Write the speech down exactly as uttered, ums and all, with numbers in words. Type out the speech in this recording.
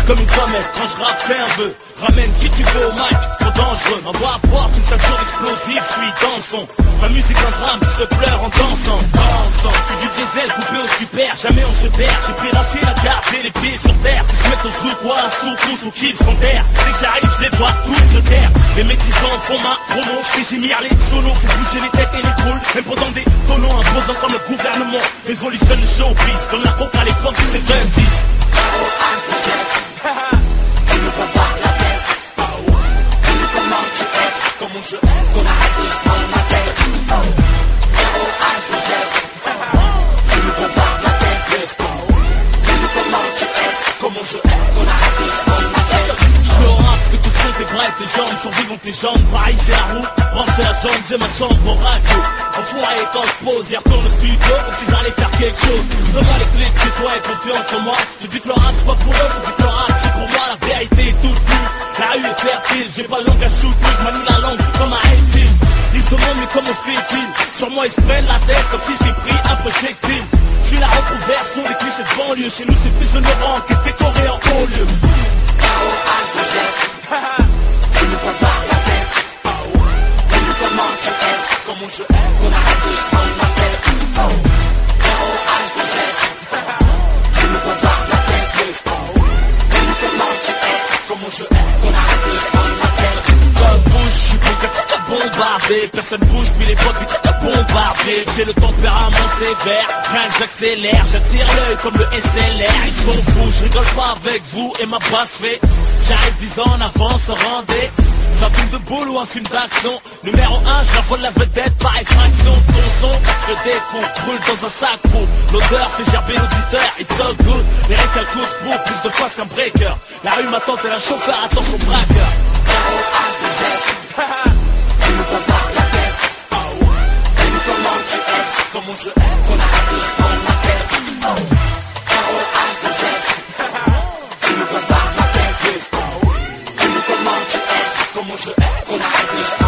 comme une comète, quand je rappe fais un vœu. Ramène qui tu veux au mic, trop dangereux. M'envoie à porte une ceinture explosive, je suis dans le son. Ma musique un drame qui se pleure en dansant. Dansant, que du diesel coupé au super, jamais on se perd. J'ai pris racine à garder les pieds sur terre. Ils se mettent au zouk ou à un souk, tous ou qu'ils sont terre. Dès que j'arrive, je les vois tous se taire. Les métisants font ma promo, fais gémir les solos, fais bouger les têtes et les poules. Même pendant des tonneaux imposants comme le gouvernement. Révolutionne le showbiz, comme la coke à l'époque du soixante-dix. Tu me bombardes la tête. Dis comment tu es. Comment je hais qu'on arrête de se prendre ma tête. zéro H deux S. Tu me bombardes la tête. Dis comment tu es. Comment je hais qu'on arrête de se prendre ma tête. Je suis au rap parce que tous sont tes bras et tes jambes. Survivant tes jambes, pareil c'est la roue. Brancher la jambe, j'ai ma chambre au radio. Enfoiré quand je pose, y retourne au studio comme si j'allais faire quelque chose. Donne-moi les clés de chez toi et confiance en moi. Je dis que le rap c'est pas pour eux, je dis que le rap c'est pour moi. La vérité est toute nue, la rue est fertile. J'ai pas le langue à shooter, je manie la langue comme un reptile. Ils se demandent mais comment fait-il. Sur moi ils se prennent la tête comme si je t'ai pris un projectile. Je suis la reconversion des clichés de banlieue. Chez nous c'est plus honorant que décoré en haut lieu. zéro H deux S. Tu me compares la tête. Dis-nous comment tu es. Comment je hais qu'on arrête de se prendre ma tête. zéro H deux S. Tu me compares la tête. Dis-nous comment tu es. Comment je hais qu'on arrête de se prendre ma tête. Comme bouge, je suis bon quand tu t'as bombardé. Personne bouge, puis les potes, puis tu t'as bombardé. J'ai le tempérament sévère, rien que j'accélère. J'attire l'œil comme le S L R. Ils sont fous, je rigole pas avec vous et ma basse fait. J'arrive dix ans en avance, rendez. C'est un film de boule ou un film d'action. Numéro un, je vole la vedette par effraction. Ton son, je le découpe, brûle dans un sac pour. L'odeur fait gerber l'auditeur, it's so good. Les règles cause pour plus de fois qu'un breaker. La rue m'attend, t'es un chauffeur, attends son braqueur. zéro H deux S. Tu me compares la tête. Dis-nous comment tu es. Comment je hais qu'on arrête de se prendre la tête. zéro H deux S. Tu me compares la tête. Dis-nous comment tu es. Comment je hais qu'on arrête de se prendre la tête.